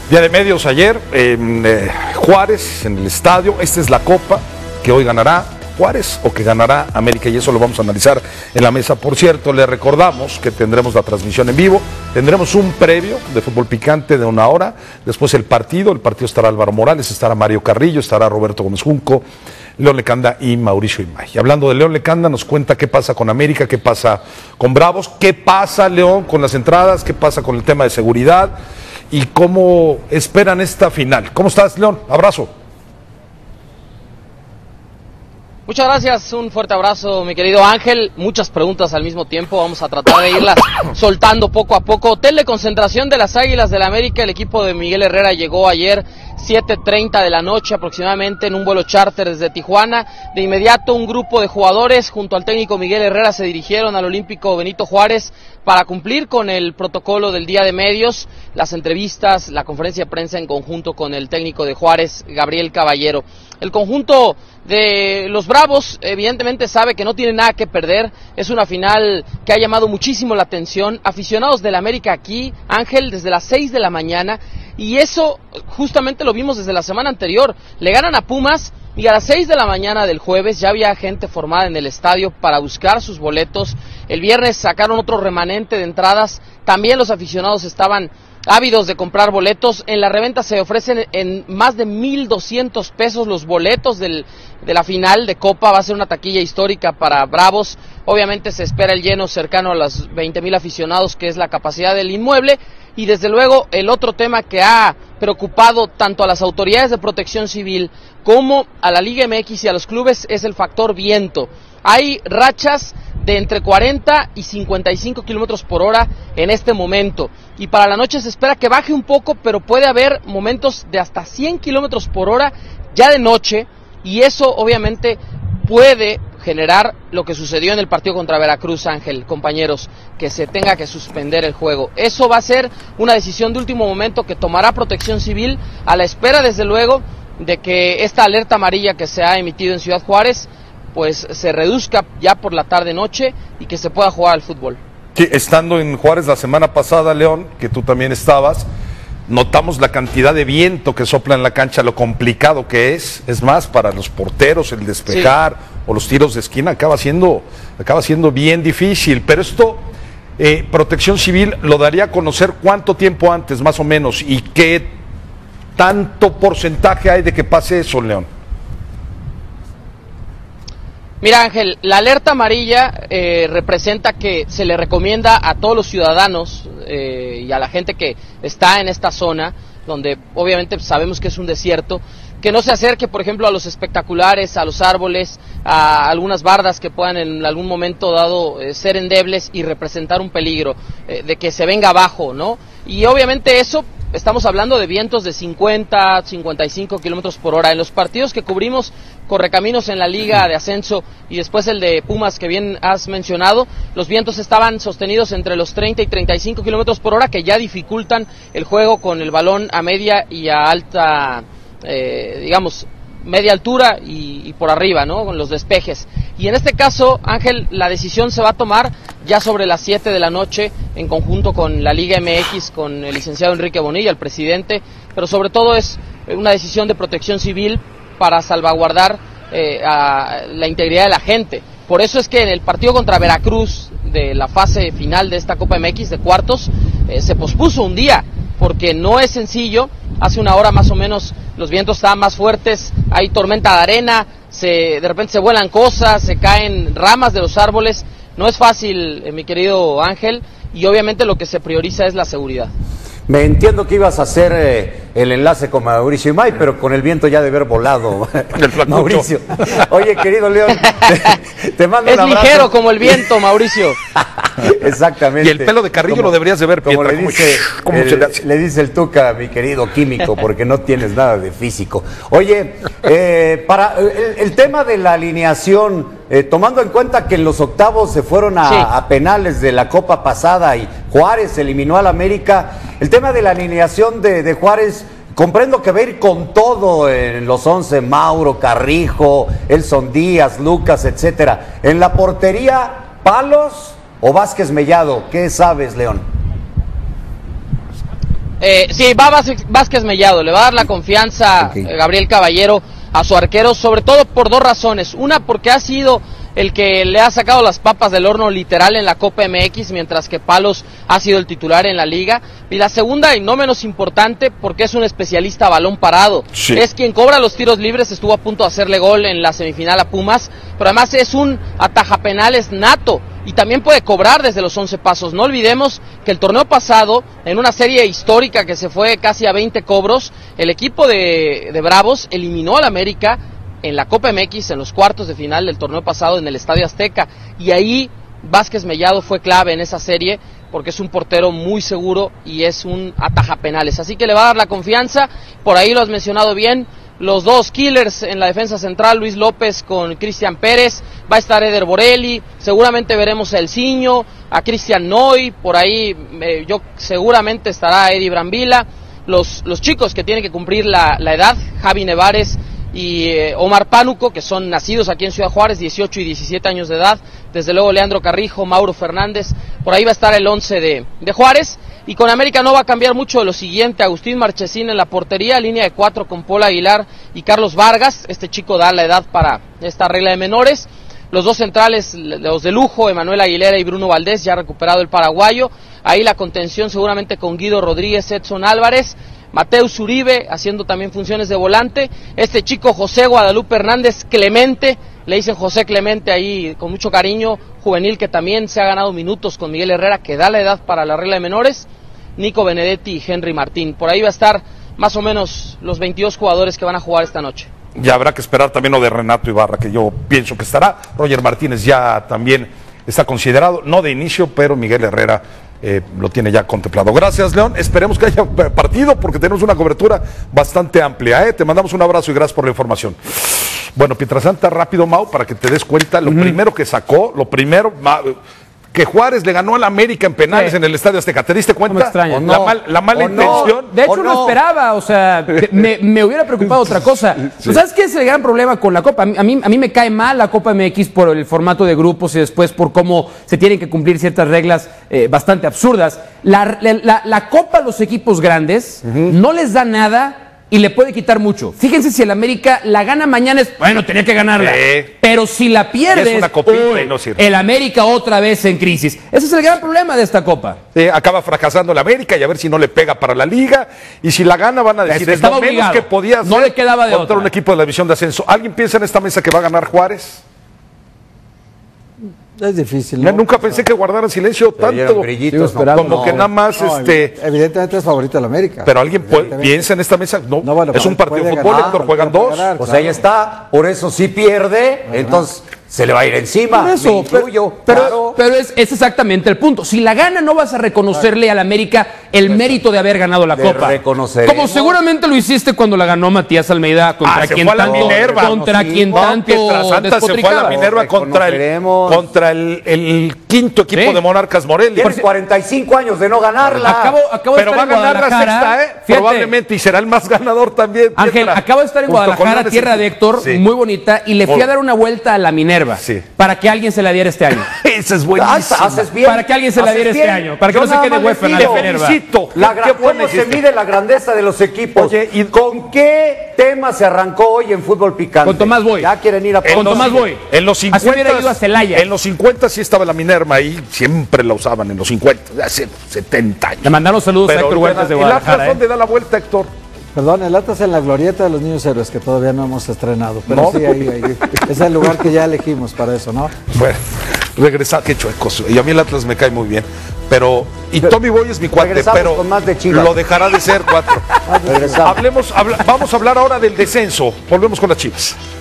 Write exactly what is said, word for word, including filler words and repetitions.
Día de medios ayer, en eh, Juárez, en el estadio. Esta es la copa que hoy ganará Juárez o que ganará América, y eso lo vamos a analizar en la mesa. Por cierto, le recordamos que tendremos la transmisión en vivo, tendremos un previo de fútbol picante de una hora, después el partido, el partido estará Álvaro Morales, estará Mario Carrillo, estará Roberto Gómez Junco, León Lecanda y Mauricio Imay. Y hablando de León Lecanda, nos cuenta qué pasa con América, qué pasa con Bravos, qué pasa, León, con las entradas, qué pasa con el tema de seguridad y cómo esperan esta final. ¿Cómo estás, León? Abrazo. Muchas gracias, un fuerte abrazo, mi querido Ángel. Muchas preguntas al mismo tiempo, vamos a tratar de irlas soltando poco a poco. Hotel de concentración de las Águilas del América, el equipo de Miguel Herrera llegó ayer siete treinta de la noche aproximadamente en un vuelo charter desde Tijuana. De inmediato un grupo de jugadores junto al técnico Miguel Herrera se dirigieron al Olímpico Benito Juárez para cumplir con el protocolo del día de medios, las entrevistas, la conferencia de prensa en conjunto con el técnico de Juárez, Gabriel Caballero. El conjunto de los Bravos evidentemente sabe que no tiene nada que perder, es una final que ha llamado muchísimo la atención, aficionados del América aquí, Ángel, desde las seis de la mañana, y eso justamente lo vimos desde la semana anterior, le ganan a Pumas y a las seis de la mañana del jueves ya había gente formada en el estadio para buscar sus boletos. El viernes sacaron otro remanente de entradas, también los aficionados estaban ávidos de comprar boletos. En la reventa se ofrecen en más de mil doscientos pesos los boletos del, de la final de Copa. Va a ser una taquilla histórica para Bravos. Obviamente se espera el lleno cercano a los veinte mil aficionados, que es la capacidad del inmueble. Y desde luego el otro tema que ha preocupado tanto a las autoridades de protección civil como a la Liga M X y a los clubes es el factor viento. Hay rachas de entre cuarenta y cincuenta y cinco kilómetros por hora en este momento, y para la noche se espera que baje un poco, pero puede haber momentos de hasta cien kilómetros por hora ya de noche, y eso obviamente puede generar lo que sucedió en el partido contra Veracruz, Ángel, compañeros, que se tenga que suspender el juego. Eso va a ser una decisión de último momento que tomará Protección Civil, a la espera desde luego de que esta alerta amarilla que se ha emitido en Ciudad Juárez pues se reduzca ya por la tarde-noche y que se pueda jugar al fútbol. Sí, estando en Juárez la semana pasada, León, que tú también estabas, notamos la cantidad de viento que sopla en la cancha, lo complicado que es. Es más, para los porteros el despejar sí. o los tiros de esquina acaba siendo, acaba siendo bien difícil. Pero esto, eh, Protección Civil lo daría a conocer cuánto tiempo antes, más o menos, y qué tanto porcentaje hay de que pase eso, León. Mira, Ángel, la alerta amarilla eh, representa que se le recomienda a todos los ciudadanos eh, y a la gente que está en esta zona, donde obviamente sabemos que es un desierto, que no se acerque, por ejemplo, a los espectaculares, a los árboles, a algunas bardas que puedan en algún momento dado eh, ser endebles y representar un peligro, eh, de que se venga abajo, ¿no? Y obviamente eso, estamos hablando de vientos de cincuenta, cincuenta y cinco kilómetros por hora. En los partidos que cubrimos Correcaminos en la Liga de Ascenso y después el de Pumas que bien has mencionado, los vientos estaban sostenidos entre los treinta y treinta y cinco kilómetros por hora, que ya dificultan el juego con el balón a media y a alta, eh, digamos, media altura y, y por arriba, ¿no? Con los despejes. Y en este caso, Ángel, la decisión se va a tomar ya sobre las siete de la noche en conjunto con la Liga M X, con el licenciado Enrique Bonilla, el presidente, pero sobre todo es una decisión de Protección Civil para salvaguardar eh, a la integridad de la gente. Por eso es que en el partido contra Veracruz de la fase final de esta Copa M X de cuartos eh, se pospuso un día, porque no es sencillo. Hace una hora más o menos los vientos estaban más fuertes, hay tormenta de arena, se, de repente se vuelan cosas, se caen ramas de los árboles. No es fácil, eh, mi querido Ángel, y obviamente lo que se prioriza es la seguridad. Me entiendo que ibas a hacer eh, el enlace con Mauricio Imay, pero con el viento ya de haber volado. Mauricio. Oye, querido León, te, te mando es un abrazo. Es ligero como el viento, Mauricio. Exactamente. Y el pelo de Carrillo como, lo deberías de ver, como Pietra, le dice, ¿cómo el, se le hace? le dice el Tuca, mi querido químico, porque no tienes nada de físico. Oye, eh, para el, el tema de la alineación, eh, tomando en cuenta que en los octavos se fueron a, sí. a penales de la Copa pasada y Juárez eliminó al América, el tema de la alineación de, de Juárez, comprendo que va a ir con todo en los once, Mauro, Carrijo, Elson Díaz, Lucas, etcétera. En la portería, Palos o Vázquez Mellado, ¿qué sabes, León? Eh, sí, va Vázquez Mellado, le va a dar la confianza okay. eh, Gabriel Caballero a su arquero, sobre todo por dos razones. Una, porque ha sido el que le ha sacado las papas del horno literal en la Copa M X, mientras que Palos ha sido el titular en la liga. Y la segunda, y no menos importante, porque es un especialista a balón parado. Sí. Es quien cobra los tiros libres, estuvo a punto de hacerle gol en la semifinal a Pumas, pero además es un atajapenales nato y también puede cobrar desde los once pasos. No olvidemos que el torneo pasado, en una serie histórica que se fue casi a veinte cobros, el equipo de, de Bravos eliminó al América en la Copa M X, en los cuartos de final del torneo pasado en el Estadio Azteca, y ahí Vázquez Mellado fue clave en esa serie, porque es un portero muy seguro y es un atajapenales, así que le va a dar la confianza. Por ahí lo has mencionado bien, los dos killers en la defensa central, Luis López con Cristian Pérez, va a estar Eder Borelli, seguramente veremos a Elciño, a Cristian Noy, por ahí eh, yo seguramente estará Eddie Brambila, los, los chicos que tienen que cumplir la, la edad, Javi Nevares y eh, Omar Pánuco, que son nacidos aquí en Ciudad Juárez, dieciocho y diecisiete años de edad, desde luego Leandro Carrijo, Mauro Fernández, por ahí va a estar el once de, de Juárez, y con América no va a cambiar mucho de lo siguiente: Agustín Marchesín en la portería, línea de cuatro con Paul Aguilar y Carlos Vargas, este chico da la edad para esta regla de menores, los dos centrales, los de lujo, Emanuel Aguilera y Bruno Valdés, ya recuperado el paraguayo, ahí la contención seguramente con Guido Rodríguez, Edson Álvarez, Mateus Uribe haciendo también funciones de volante, este chico José Guadalupe Hernández Clemente, le dicen José Clemente ahí con mucho cariño, juvenil que también se ha ganado minutos con Miguel Herrera, que da la edad para la regla de menores, Nico Benedetti y Henry Martín. Por ahí va a estar más o menos los veintidós jugadores que van a jugar esta noche. Ya habrá que esperar también lo de Renato Ibarra, que yo pienso que estará. Roger Martínez ya también está considerado, no de inicio, pero Miguel Herrera Eh, lo tiene ya contemplado. Gracias, León, esperemos que haya partido porque tenemos una cobertura bastante amplia, ¿eh? Te mandamos un abrazo y gracias por la información. Bueno, Pietrasanta, rápido, Mau, para que te des cuenta, lo uh-huh. primero que sacó, lo primero, que Juárez le ganó al América en penales sí. en el Estadio Azteca. ¿Te diste cuenta? No me extraña. No, la, mal, la mala intención. No. De hecho, no. no esperaba, o sea, me, me hubiera preocupado otra cosa. Sí. ¿Sabes qué es el gran problema con la Copa? A mí, a mí me cae mal la Copa M X por el formato de grupos y después por cómo se tienen que cumplir ciertas reglas eh, bastante absurdas. La, la, la Copa a los equipos grandes uh-huh. no les da nada y le puede quitar mucho. Fíjense, si el América la gana mañana, es bueno, tenía que ganarla. Eh, pero si la pierdes, es una copita uy, y no sirve. El América otra vez en crisis. Ese es el gran problema de esta Copa. Eh, acaba fracasando el América y a ver si no le pega para la liga. Y si la gana, van a decir, es, es lo menos que podía hacer. No le quedaba de contra otra. Un equipo de la división de ascenso. ¿Alguien piensa en esta mesa que va a ganar Juárez? Es difícil, ¿no? Nunca pensé que guardaran silencio tanto, brillitos, no, como no, que nada más no, este evidentemente es favorito de la América. Pero alguien puede, piensa en esta mesa, no, no bueno, es un partido de fútbol, Héctor, juegan dos. Ganar, pues claro. Ahí está, por eso sí pierde, ajá. Entonces se le va a ir encima. Por eso, pero, pero, claro. pero es, es exactamente el punto. Si la gana, no vas a reconocerle al América el mérito de haber ganado la Copa. Como seguramente lo hiciste cuando la ganó Matías Almeida contra ah, quien fue tanto, Minerva. Contra no, quien sí, tanto Pietrasanta se fue a la Minerva contra el, contra el, el quinto equipo ¿sí? de Monarcas Morelia. Tiene cuarenta y cinco años de no ganarla. Acabo, acabo pero de va a ganar la sexta, ¿eh? Fíjate, probablemente, y será el más ganador también. Ángel, Pietra, acabo de estar en Guadalajara, tierra de Héctor, sí. muy bonita, y le fui a dar una vuelta a la Minerva. Sí. Para que alguien se la diera este año. Esa es buenísima. Haces bien. Para que alguien se la diera este año. Para que no se quede huérfana la Minerva. La gra- ¿Cómo se mide la grandeza de los equipos? Oye, ¿y con qué tema se arrancó hoy en Fútbol Picante? Con Tomás Boy. Ya quieren ir a Con Tomás Boy. En los cincuenta. Así hubiera ido a Celaya. En los cincuenta sí estaba la Minerva ahí. Siempre la usaban en los cincuenta. Hace setenta años. Le mandaron saludos Pero a Héctor Huertas de Guadalajara. ¿El Atlas dónde da la vuelta, Héctor? Perdón, el Atlas en la glorieta de los niños héroes, que todavía no hemos estrenado. Pero no. sí, ahí, ahí. Es el lugar que ya elegimos para eso, ¿no? Bueno, regresar, qué chuecos. Y a mí el Atlas me cae muy bien. Pero, y Tommy Boy es mi cuate, pero con más de lo dejará de ser cuatro. Hablemos, habla, vamos a hablar ahora del descenso. Volvemos con las Chivas.